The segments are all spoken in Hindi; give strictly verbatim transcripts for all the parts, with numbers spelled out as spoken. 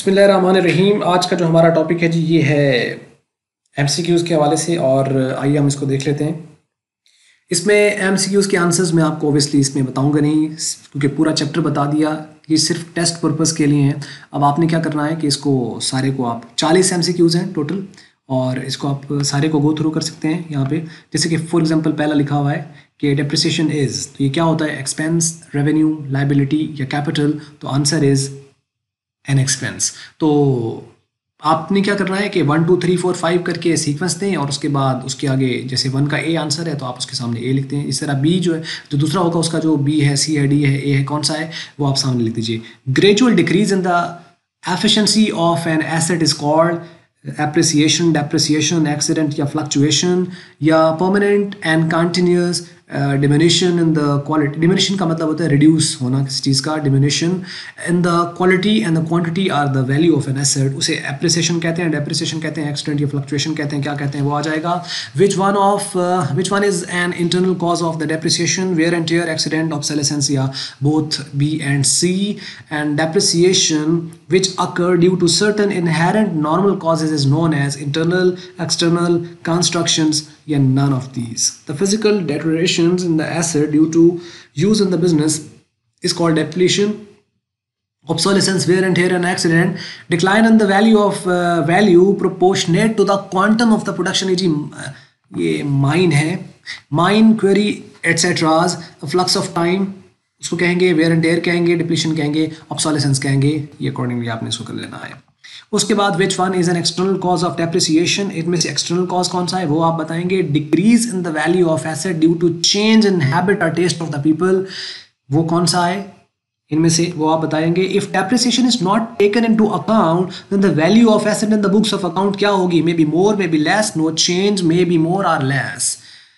बिस्मिल्लाहिर्रहमानिर्रहीम। आज का जो हमारा टॉपिक है जी ये है एमसीक्यूज़ के हवाले से, और आइए हम इसको देख लेते हैं। इसमें एमसीक्यूज़ के आंसर्स मैं आपको ओबियसली इसमें बताऊंगा नहीं, क्योंकि पूरा चैप्टर बता दिया। ये सिर्फ टेस्ट पर्पस के लिए हैं। अब आपने क्या करना है कि इसको सारे को आप चालीस एमसीक्यूज़ हैं टोटल, और इसको आप सारे को गो थ्रू कर सकते हैं यहाँ पे। जैसे कि फॉर एग्जांपल पहला लिखा हुआ है कि डेप्रिसिएशन इज़, तो ये क्या होता है? एक्सपेंस, रेवेन्यू, लाइबिलिटी या कैपिटल। तो आंसर इज़ एन एक्सपेंस। तो आपने क्या करना है कि one two three four five करके सीक्वेंस दें, और उसके बाद उसके आगे जैसे वन का ए आंसर है तो आप उसके सामने ए लिखते हैं। इस तरह बी जो है, जो दूसरा होगा उसका जो बी है, सी है, डी है, ए है, कौन सा है वो आप सामने लिख दीजिए। Gradual decrease in the efficiency of an asset is called appreciation, depreciation, accident या फ्लक्चुएशन, या permanent and continuous diminution in the quality. Diminution का मतलब होता है रिड्यूस होना किसी चीज़ का। Diminution in the quality and the quantity or the value of an asset, उसे एप्रिसिएशन कहते हैं, डेप्रिसिएशन कहते हैं, एक्सीडेंट या फ्लक्चुएशन कहते हैं। क्या कहते हैं वो आ जाएगा। Which one of which one is an internal cause of the depreciation? Wear and tear, accident, obsolescence, या both B and C. And depreciation which occur due to certain inherent normal causes is known as internal, external, constructions, yeah, none of these. The physical deteriorations in the asset due to use in the business is called depletion. Obsolescence, wear and tear, and accident. Decline in the value of uh, value proportionate to the quantum of the production. ये ये mine है, mine, query, et cetera. Flux of time उसको कहेंगे, वेयर एंड टेयर कहेंगे, डिप्लीशन कहेंगे, ऑब्सोलेसेंस कहेंगे। ये अकॉर्डिंगली आपने इसको कर लेना है। उसके बाद which one is an external cause of depreciation? इनमें से एक्सटर्नल कॉज कौन सा है वो आप बताएंगे। Decrease in the value of asset due to change in habit और टेस्ट ऑफ द पीपल, वो कौन सा है इनमें से वो आप बताएंगे। If depreciation is not taken into account then the value of asset in the books of account क्या होगी? May be more, may be less, no change, may be more or less.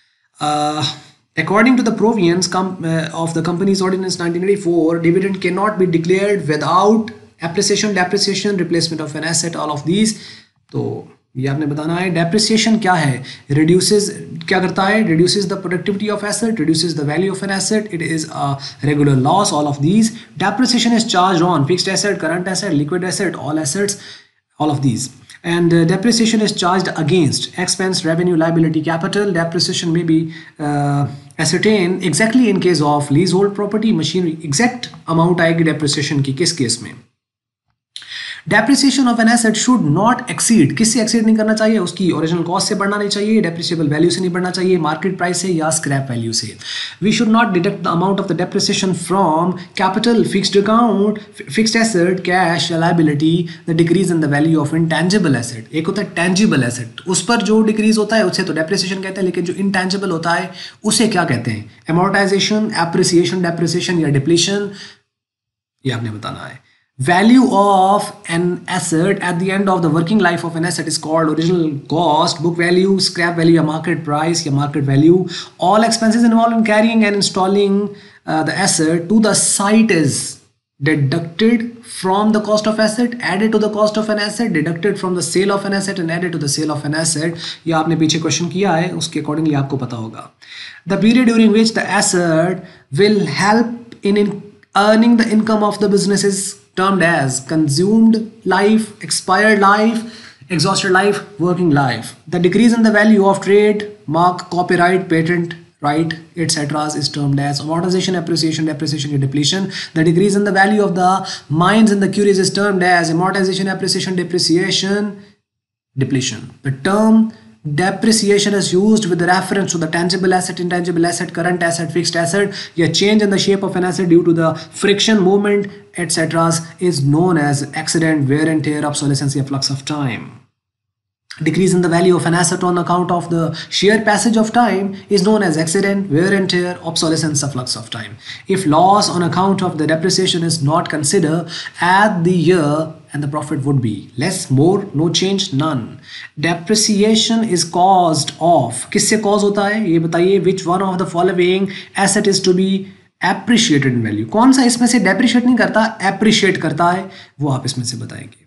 According to the provisions com, uh, of the Companies Ordinance nineteen eighty-four, dividend cannot be declared without appreciation, depreciation, replacement of an asset, all of these. तो ये आपने बताना है। Depreciation क्या है? Reduces, क्या करता है? Reduces the productivity of asset, reduces the value of an asset. It is a regular loss, all of these. Depreciation is charged on fixed asset, current asset, liquid asset, all assets, all of these. And uh, depreciation is charged against expense, revenue, liability, capital. Depreciation may be uh, ascertained exactly in case of leasehold property, machinery. Exact amount आएगी depreciation की किस केस में? Depreciation of an asset should not exceed, किससे एक्सीड नहीं करना चाहिए? उसकी ओरिजिनल कॉस्ट से बढ़ना नहीं चाहिए, डेप्रिसिएबल वैल्यू से नहीं बढ़ना चाहिए, मार्केट प्राइस से या स्क्रैप वैल्यू से। We should not deduct the amount of the depreciation from capital, fixed account, fixed asset, cash, liability, the decrease in the value of intangible asset. एक होता है टेंजिबल एसेट, उस पर जो डिक्रीज होता है उसे तो डेप्रिसिएशन कहते हैं, लेकिन जो इंटेंजिबल होता है उसे क्या कहते हैं? एमोर्टाइजेशन, एप्रिसिएशन, डेप्रिसिएशन या डिप्लीशन, ये आपने बताना है। Value of an asset at the end of the working life of an asset is called original cost, book value, scrap value, या market price या market value. All expenses involved in carrying and installing uh, the asset to the site is deducted from the cost of asset, added to the cost of an asset, deducted from the sale of an asset and added to the sale of an asset. ये आपने पीछे क्वेश्चन किया है, उसके अकॉर्डिंगली आपको पता होगा। The period during which the asset will help in, in earning the income of the business is termed as consumed life, expired life, exhausted life, working life. The decrease in the value of trade, mark, copyright, patent, right, et cetera is termed as amortization, appreciation, depreciation, depletion. The decrease in the value of the mines and the quarries is termed as amortization, appreciation, depreciation, depletion. The term depreciation is used with reference to the tangible asset, intangible asset, current asset, fixed asset, या change in the shape of an asset due to the friction, movement, et cetera is known as accident, wear and tear, obsolescence, या flux of time. Decrease in the value of an asset on account of the sheer passage of time is known as accident, wear and tear, obsolescence, a flux of time. If loss on account of the depreciation is not considered at the year, and the profit would be less, more, no change, none. Depreciation is caused of, किससे cause होता है ये बताइए? Which one of the following asset is to be appreciated in value? कौन सा इसमें से depreciate नहीं करता, appreciate करता है, वो आप इसमें से बताएंगे।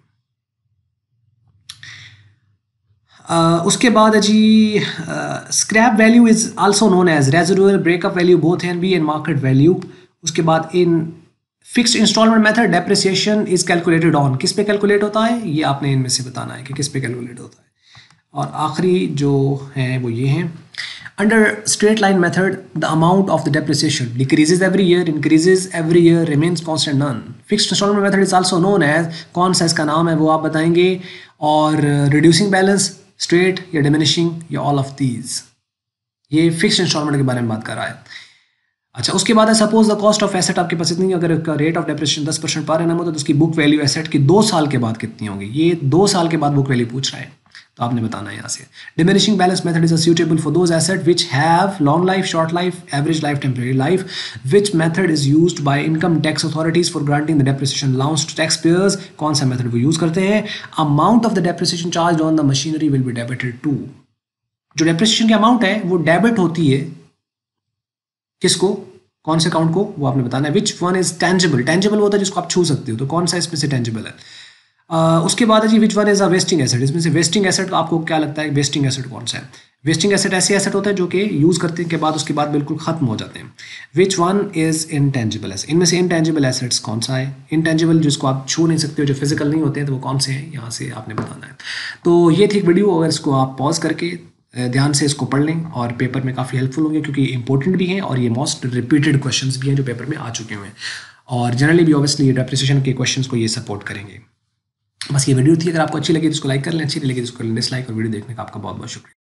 Uh, उसके बाद है जी scrap value is also known as residual, breakup value, both and B and market value. उसके बाद in fixed instalment method depreciation is calculated on, किस पे कैलकुलेट होता है, ये आपने इनमें से बताना है कि किस पे कैलकुलेट होता है। और आखिरी जो है वो ये है, under straight line method the amount of the depreciation decreases every year, increases every year, remains constant none. Fixed instalment method is also known as, कौन सा इसका नाम है वो आप बताएंगे। और रिड्यूसिंग बैलेंस, स्ट्रेट या डिमिनिशिंग या ऑल ऑफ दीज, ये फिक्स्ड इंस्टॉलमेंट के बारे में बात कर रहा है। अच्छा, उसके बाद है suppose the cost of asset, आपके पास इतनी, अगर का रेट ऑफ डेप्रिसिएशन दस परसेंट पर एनम होता है तो उसकी बुक वैल्यू एसेट की दो साल के बाद कितनी होगी, ये दो साल के बाद बुक वैल्यू पूछ रहा है, तो आपने बताना है यहाँ से। Diminishing balance method is suitable for those asset which have long life, short life, average life, temporary life, which method is used by income tax authorities for granting the depreciation allowance to tax payers, कौन सा मेथड वो यूज करते हैं। Amount of the depreciation charge on the machinery will be debited to, जो डेप्रिसिएशन की अमाउंट है वो डेबिट होती है किसको, कौन से अकाउंट को, वो आपने बताना है। Which one is tangible, tangible होता है जिसको आप छू सकते हो, तो कौन सा इसमें से टेंजिबल है। uh, उसके बाद है जी which one is a wasting asset, इसमें से वेस्टिंग एसेट आपको क्या लगता है, वेस्टिंग एसेट कौन सा है। वेस्टिंग एसेट ऐसे एसेट होता है जो कि यूज करने के बाद उसके बाद बिल्कुल खत्म हो जाते हैं। Which one is intangible asset, इनमें से इनटेंजिबल एसेट्स कौन सा है, इनटेंजिबल जिसको आप छू नहीं सकते हो, जो फिजिकल नहीं होते हैं, तो वो कौन से हैं, यहाँ से आपने बताना है। तो ये थी वीडियो, अगर इसको आप पॉज करके ध्यान से इसको पढ़ लें और पेपर में काफ़ी हेल्पफुल होंगे, क्योंकि इंपॉर्टेंट भी हैं और ये मोस्ट रिपीटेड क्वेश्चंस भी हैं जो पेपर में आ चुके हुए हैं, और जनरली भी ऑब्वियसली ये डेप्रिसिएशन के क्वेश्चंस को ये सपोर्ट करेंगे। बस ये वीडियो थी, अगर आपको अच्छी लगी तो इसको लाइक कर लें, अच्छी नहीं लगी तो इसको डिसलाइक, और वीडियो देखने का आपका बहुत बहुत शुक्रिया।